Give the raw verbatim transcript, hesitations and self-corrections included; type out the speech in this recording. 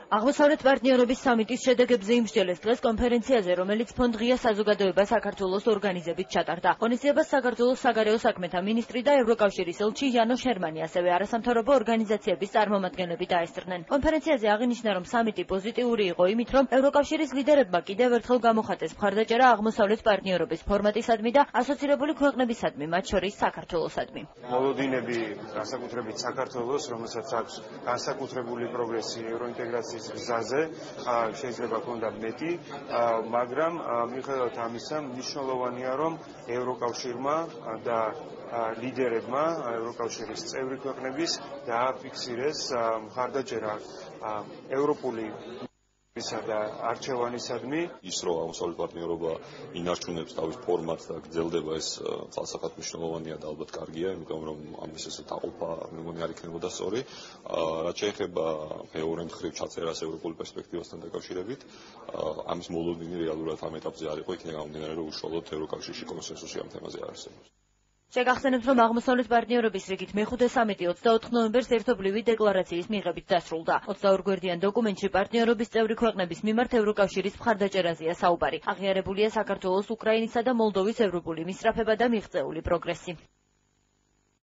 აღმოსავლეთ პარტნიორობის სამიტის შედეგებზე იმსჯელეს დღეს კონფერენციაზე, რომელიც ფონდ ღია საზოგადოება საქართველოს ორგანიზებით ჩატარდა. ღონისძიებას საქართველოს საგარეო საქმეთა მინისტრი და ევროკავშირის ელჩი იანო შერმანი, ასევე არასამთავრობო ორგანიზაციების წარმომადგენლები დაესწრნენ. კონფერენციაზე აღინიშნა, რომ სამიტი პოზიტიური იყო იმით, რომ ევროკავშირის ლიდერებმა კიდევ ერთხელ გამოხატეს მხარდაჭერა აღმოსავლეთ პარტნიორობის ფორმატისადმი და ასოცირებული ქვეყნებისადმი, მათ შორის საქართველოსადმი. მოლოდინები, განსაკუთრებით საქართველოს, რომელსაც აქვს განსაკუთრებული პროგრესი ევროინტეგრაციის გზაზე, შეიძლება ქონდა მეტი, მაგრამ მიუხედავად ამისა, მნიშვნელოვანია, რომ ევროკავშირმა და ლიდერებმა ევროკავშირის წევრი ქვეყნების დააფიქსირეს მხარდაჭერა ევროპული და არჩევანისადმი. ის რომ აღმოსავლეთ პარტნიორობა ინარჩუნებს თავის ფორმატს და გრძელდება, ეს წყალსახად მნიშვნელოვანია და ალბათ კარგია, იმიტომ რომ ამის ესე დაყოფა მე მგონი არ იქნებოდა სწორი. რაც შეეხება მეორე მხრივ ჩაწერას ევროპული პერსპექტივასთან დაკავშირებით, ამის მოლოდინი რეალურად ამ ეტაპზე არ იყო, იქნება გამომდინარე, რომ უშუალოდ ევროკავშირში კონსენსუსი ამ თემაზე არ არსებობს. შეგახსენებთ, რომ აღმოსავლეთ პარტნიორობის რიგით მეხუთე სამიტი ოცდაოთხ ნოემბერს ერთობლივი დეკლარაციის მიღებით დასრულდა. ოცდაორ გვერდიან დოკუმენტში პარტნიორობის წევრი ქვეყნების მიმართ ევროკავშირის მხარდაჭერაზეა საუბარი. აღიარებულია საქართველოს, უკრაინისა და მოლდოვის ევროპული მისწრაფება და მიღწეული პროგრესი.